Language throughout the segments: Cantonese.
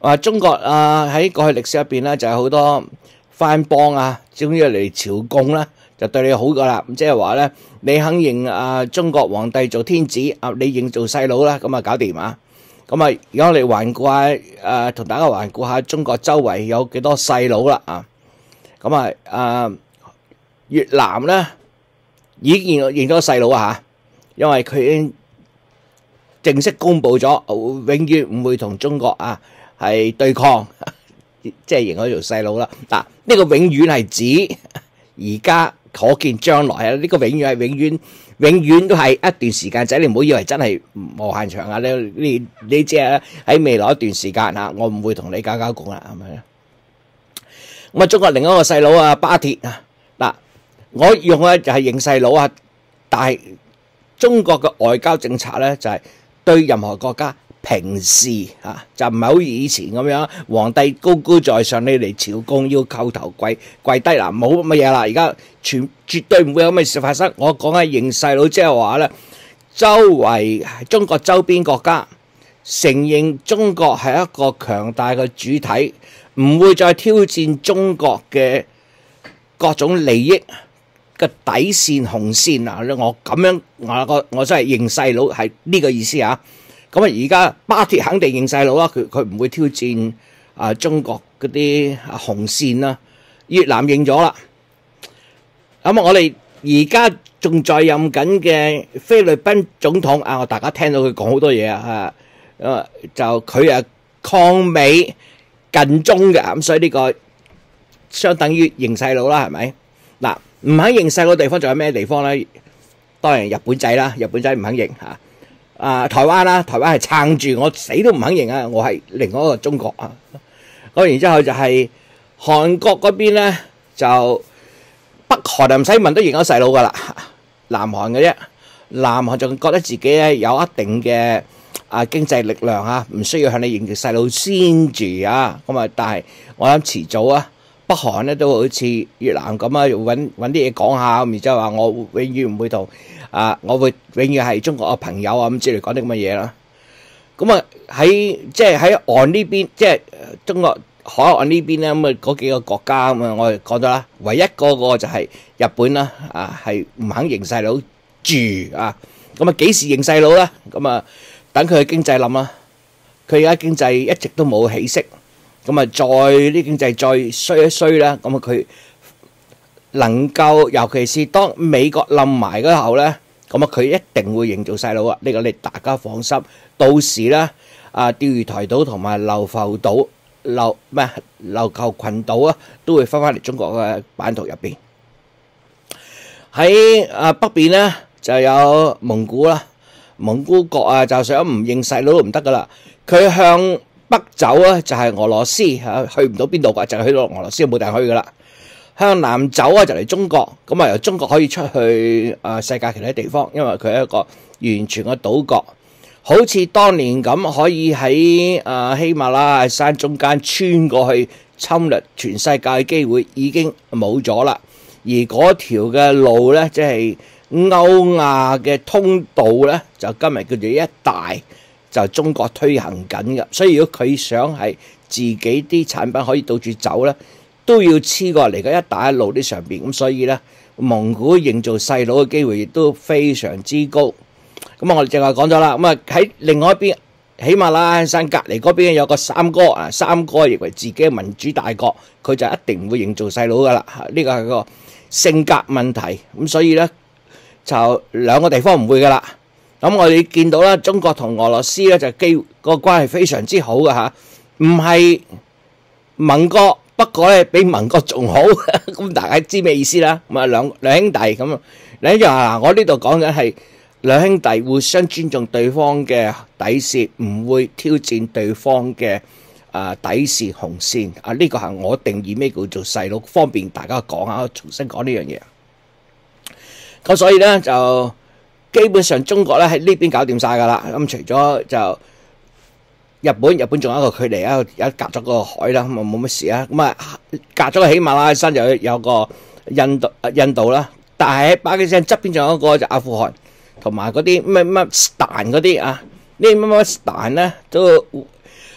中國喺過去歷史入邊咧，就有好多藩邦終於嚟朝貢啦，就對你好噶啦。即係話咧，你肯認中國皇帝做天子，你認做細佬啦，咁搞掂啊！咁而家我哋環顧下同大家環顧下中國周圍有幾多細佬啦越南咧已經認咗細佬因為佢已經正式公佈咗，永遠唔會同中國係對抗，即係認咗做細佬啦。嗱，呢個永遠係指而家可見將來呢個永遠係永遠都係一段時間仔，你唔好以為真係無限長你只係喺未來一段時間我唔會同你搞共啦，係咪？咁中國另一個細佬巴鐵嗱，我用嘅就係認細佬但係中國嘅外交政策咧就係對任何國家平視就唔係好似以前咁樣，皇帝高高在上，你嚟朝貢要叩頭跪低冇乜嘢啦。而家絕對唔會有咁嘅事發生。我講緊認細佬，即係話咧，周圍中國周邊國家承認中國係一個強大嘅主體，唔會再挑戰中國嘅各種利益嘅底線紅線我咁樣我真係認細佬係呢個意思咁而家巴鐵肯定認細佬啦，佢唔會挑戰中國嗰啲紅線啦。越南認咗啦，咁我哋而家仲在任緊嘅菲律賓總統大家聽到佢講好多嘢就佢抗美近中嘅，咁所以呢個相等於認細佬啦，係咪？嗱，唔肯認細佬地方仲有咩地方咧？當然日本仔啦，日本仔唔肯認台灣啦，台灣係撐住我死都唔肯認我係另外一個中國咁然之後就係韓國嗰邊咧，就北韓就唔使問都認咗細佬噶啦，南韓嘅啫，南韓仲覺得自己咧有一定嘅經濟力量唔需要向你認住細佬先住但係我諗遲早北韓咧都好似越南咁要揾啲嘢講下，然之後話我永遠唔會同我會永遠係中國嘅朋友咁之類講啲咁嘅嘢啦。咁喺岸呢邊，即係中國海岸呢邊咧，嗰幾個國家我哋講咗啦，唯一嗰個就係日本啦，係唔肯認細佬住幾時認細佬咧？等佢嘅經濟冧啦，佢而家經濟一直都冇起色，再啲經濟再衰一衰啦，佢能夠尤其是當美國冧埋嗰後咧，佢一定會認做細佬呢個你大家放心。到時咧釣魚台島同埋琉球群島都會翻嚟中國嘅版圖入邊。喺北邊咧就有蒙古啦，蒙古國就想唔認細佬都唔得噶啦，佢向北走就係俄羅斯去唔到邊度㗎，就係去到俄羅斯冇地方去噶啦。向南走就嚟中國，由中國可以出去世界其他地方，因為佢係一個完全嘅島國，好似當年咁可以喺喜馬拉雅山中間穿過去侵略全世界嘅機會已經冇咗啦。而嗰條嘅路呢，即係歐亞嘅通道呢，就今日叫做一帶，就中國推行緊嘅。所以如果佢想係自己啲產品可以到處走呢，都要黐過嚟嘅一帶一路啲上邊，咁所以咧蒙古認做細佬嘅機會亦都非常之高。我哋正話講咗啦，喺另外一邊喜馬拉雅山隔離嗰邊有個三哥三哥認為自己嘅民主大國，佢就一定唔會認做細佬噶啦。呢個係個性格問題，咁所以咧就兩個地方唔會噶啦。咁我哋見到啦，中國同俄羅斯咧就個關係非常之好嘅唔係盟國。不過咧，比盟國仲好，咁大家知咩意思啦？兩兄弟咁，兩樣我呢度講緊係兩兄弟互相尊重對方嘅底線，唔會挑戰對方嘅底線紅線。呢個係我定義咩叫做細佬，方便大家講下，重新講呢樣嘢。咁所以咧就基本上中國咧喺呢邊搞掂晒噶啦。咁除咗就日本仲有一個距離有隔咗個海啦，咁冇乜事隔咗個喜馬拉雅山就有個印度啦，但係喺巴基斯坦側邊仲有一個就阿富汗同埋嗰啲乜乜斯坦嗰啲呢乜乜斯坦咧都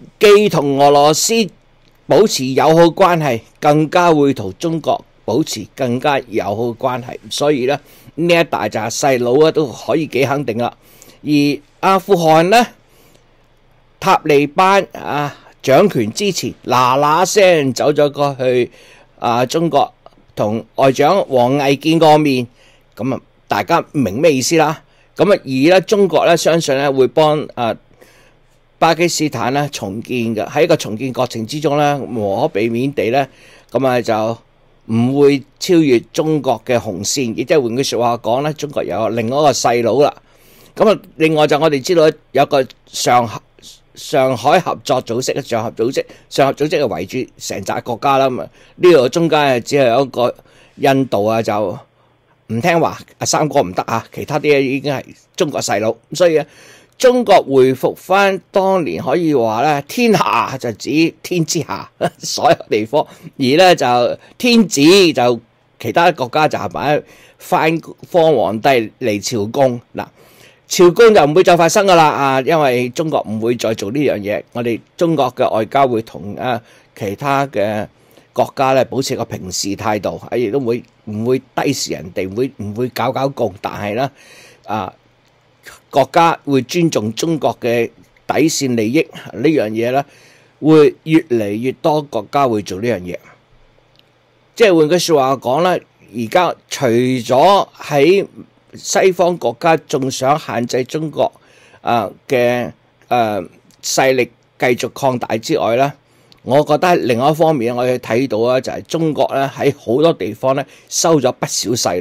既同俄羅斯保持友好關係，更加會同中國保持更加友好關係。所以呢，呢一大紮細佬啊都可以幾肯定啦。而阿富汗呢，塔利班掌權之前嗱聲走咗過去中國同外長王毅見過面，咁大家明咩意思啦？咁而咧中國咧相信咧會幫巴基斯坦咧重建嘅，喺個重建過程之中咧無可避免地咧咁就唔會超越中國嘅紅線，亦即係換句説話講咧，中國有另外一個細佬啦。咁另外就我哋知道有個上海合作組織，上合組織係圍住成紮國家啦。咁呢度中間只係有一個印度就唔聽話，三個唔得其他啲已經係中國細佬。所以中國回復翻當年可以話咧，天下就指天之下所有地方，而咧就天子就其他國家就係擺翻方皇帝嚟朝貢嗱。朝貢就唔會再發生噶啦因為中國唔會再做呢樣嘢。我哋中國嘅外交會同其他嘅國家咧保持個平視態度，亦都唔會低視人哋，唔會搞共。但係咧國家會尊重中國嘅底線利益呢樣嘢咧，會越嚟越多國家會做呢樣嘢。即係換句説話講咧，而家除咗喺西方國家仲想限制中國嘅勢力繼續擴大之外咧，我覺得另外一方面我哋睇到就係中國咧喺好多地方咧收咗不少細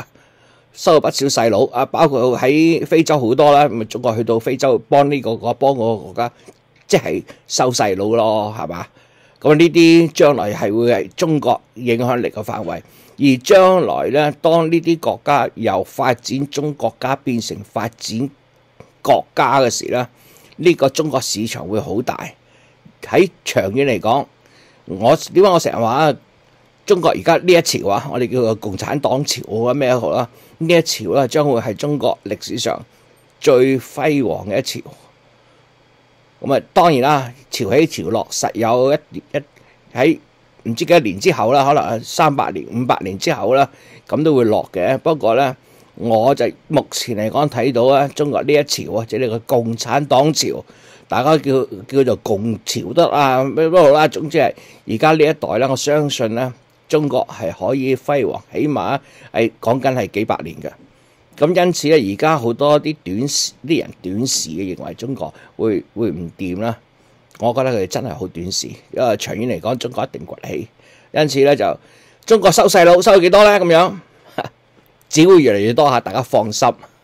佬包括喺非洲好多啦。咁中國去到非洲幫呢個國幫嗰個國家，即係收細佬咯，係嘛？咁呢啲將來係會係中國影響力嘅範圍。而將來咧，當呢啲國家由發展中國家變成發展國家嘅時咧，呢個中國市場會好大。喺長遠嚟講，點解我成日話中國而家呢一潮我哋叫做共產黨潮咩好啦？呢一潮咧將會係中國歷史上最輝煌嘅一潮。咁當然啦，潮起潮落，實有一喺唔知幾多年之後啦，可能300年、500年之後啦，咁都會落嘅。不過咧，我就目前嚟講睇到中國呢一潮即係呢個共產黨潮，大家叫做共潮得咩都好啦。總之係而家呢一代咧，我相信咧，中國係可以輝煌，起碼係講緊係幾百年嘅。咁因此咧，而家好多啲人短視嘅認為中國會唔掂啦。我覺得佢哋真係好短視，因為長遠嚟講，中國一定崛起。因此咧，就中國收細佬收幾多咧？咁樣只會越嚟越多大家放心。